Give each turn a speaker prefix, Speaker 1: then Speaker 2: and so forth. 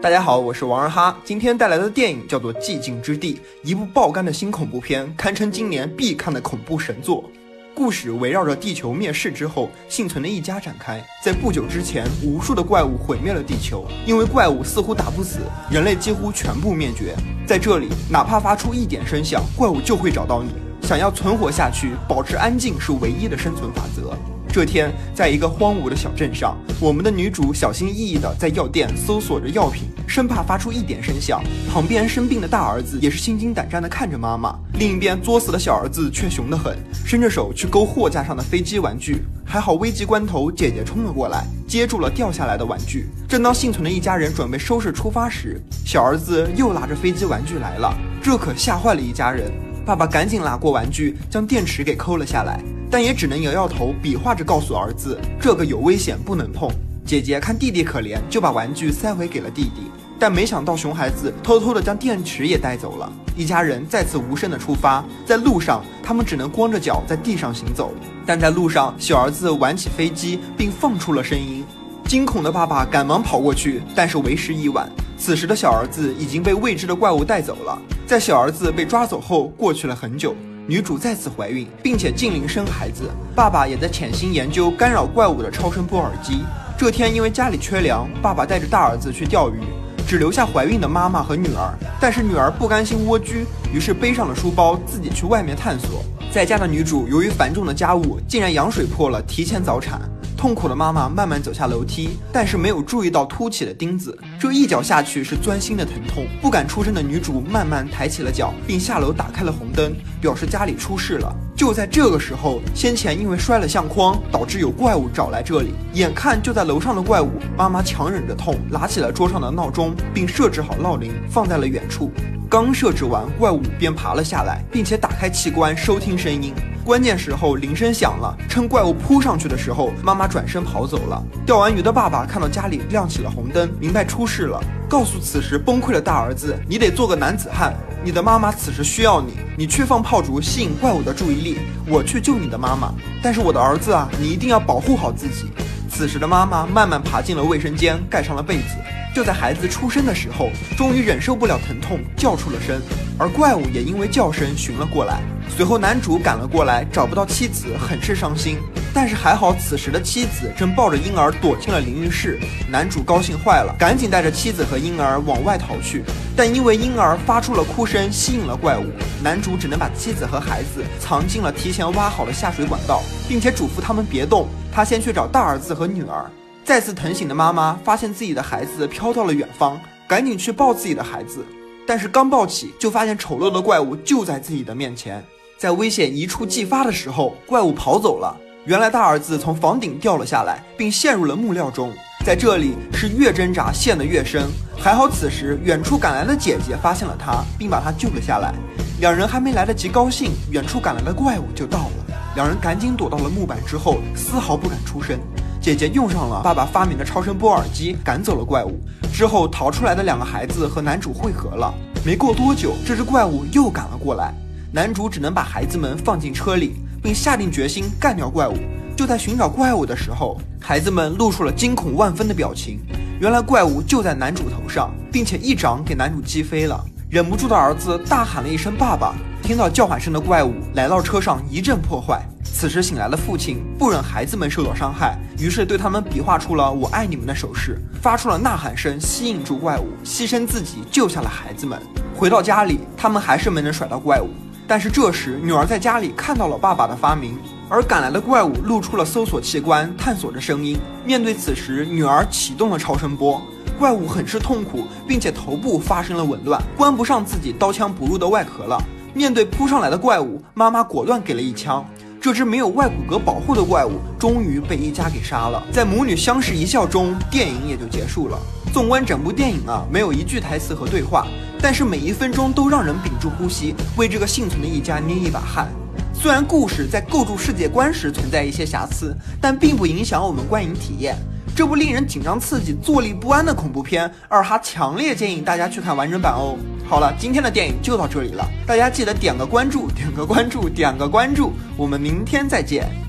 Speaker 1: 大家好，我是王二哈，今天带来的电影叫做《寂静之地》，一部爆肝的新恐怖片，堪称今年必看的恐怖神作。故事围绕着地球灭世之后幸存的一家展开。在不久之前，无数的怪物毁灭了地球，因为怪物似乎打不死，人类几乎全部灭绝。在这里，哪怕发出一点声响，怪物就会找到你。想要存活下去，保持安静是唯一的生存法则。这天，在一个荒芜的小镇上，我们的女主小心翼翼地在药店搜索着药品，生怕发出一点声响。旁边生病的大儿子也是心惊胆战地看着妈妈，另一边作死的小儿子却熊得很，伸着手去勾货架上的飞机玩具。还好危急关头，姐姐冲了过来，接住了掉下来的玩具。正当幸存的一家人准备收拾出发时，小儿子又拉着飞机玩具来了，这可吓坏了一家人。爸爸赶紧拿过玩具，将电池给抠了下来，但也只能摇摇头，比划着告诉儿子，这个有危险，不能碰。姐姐看弟弟可怜，就把玩具塞回给了弟弟，但没想到熊孩子偷偷地将电池也带走了。一家人再次无声地出发，在路上，他们只能光着脚在地上行走。但在路上，小儿子玩起飞机，并放出了声音。惊恐的爸爸赶忙跑过去，但是为时已晚。此时的小儿子已经被未知的怪物带走了。在小儿子被抓走后，过去了很久，女主再次怀孕，并且近邻生孩子。爸爸也在潜心研究干扰怪物的超声波耳机。这天因为家里缺粮，爸爸带着大儿子去钓鱼，只留下怀孕的妈妈和女儿。但是女儿不甘心蜗居，于是背上了书包，自己去外面探索。在家的女主由于繁重的家务，竟然羊水破了，提前早产。痛苦的妈妈慢慢走下楼梯，但是没有注意到凸起的钉子，这一脚下去是钻心的疼痛。不敢出声的女主慢慢抬起了脚，并下楼打开了红灯，表示家里出事了。就在这个时候，先前因为摔了相框，导致有怪物找来这里。眼看就在楼上的怪物，妈妈强忍着痛，拿起了桌上的闹钟，并设置好闹铃，放在了远处。刚设置完，怪物便爬了下来，并且打开器官收听声音。关键时候铃声响了，趁怪物扑上去的时候，妈妈转身跑走了。钓完鱼的爸爸看到家里亮起了红灯，明白出事了，告诉此时崩溃的大儿子，你得做个男子汉，你的妈妈此时需要你，你去放炮竹吸引怪物的注意力，我去救你的妈妈。但是我的儿子啊，你一定要保护好自己。此时的妈妈慢慢爬进了卫生间，盖上了被子。就在孩子出生的时候，终于忍受不了疼痛，叫出了声，而怪物也因为叫声寻了过来。随后男主赶了过来，找不到妻子，很是伤心。但是还好此时的妻子正抱着婴儿躲进了淋浴室，男主高兴坏了，赶紧带着妻子和婴儿往外逃去。但因为婴儿发出了哭声，吸引了怪物，男主只能把妻子和孩子藏进了提前挖好的下水管道，并且嘱咐他们别动，他先去找大儿子和女儿。再次疼醒的妈妈发现自己的孩子飘到了远方，赶紧去抱自己的孩子，但是刚抱起就发现丑陋的怪物就在自己的面前。在危险一触即发的时候，怪物跑走了。原来大儿子从房顶掉了下来，并陷入了木料中。在这里是越挣扎陷得越深，还好此时远处赶来的姐姐发现了他，并把他救了下来。两人还没来得及高兴，远处赶来的怪物就到了。两人赶紧躲到了木板之后，丝毫不敢出声。姐姐用上了爸爸发明的超声波耳机，赶走了怪物。之后逃出来的两个孩子和男主会合了。没过多久，这只怪物又赶了过来，男主只能把孩子们放进车里，并下定决心干掉怪物。就在寻找怪物的时候，孩子们露出了惊恐万分的表情。原来怪物就在男主头上，并且一掌给男主击飞了。忍不住的儿子大喊了一声爸爸，听到叫喊声的怪物来到车上一阵破坏。此时醒来的父亲不忍孩子们受到伤害，于是对他们比划出了我爱你们的手势，发出了呐喊声，吸引住怪物，牺牲自己救下了孩子们。回到家里，他们还是没能甩到怪物。但是这时女儿在家里看到了爸爸的发明，而赶来的怪物露出了搜索器官，探索着声音。面对此时女儿启动了超声波，怪物很是痛苦，并且头部发生了紊乱，关不上自己刀枪不入的外壳了。面对扑上来的怪物，妈妈果断给了一枪。这只没有外骨骼保护的怪物终于被一家给杀了。在母女相视一笑中，电影也就结束了。纵观整部电影啊，没有一句台词和对话，但是每一分钟都让人屏住呼吸，为这个幸存的一家捏一把汗。虽然故事在构筑世界观时存在一些瑕疵，但并不影响我们观影体验。这部令人紧张刺激、坐立不安的恐怖片，二哈强烈建议大家去看完整版哦。好了，今天的电影就到这里了，大家记得点个关注，点个关注，点个关注，我们明天再见。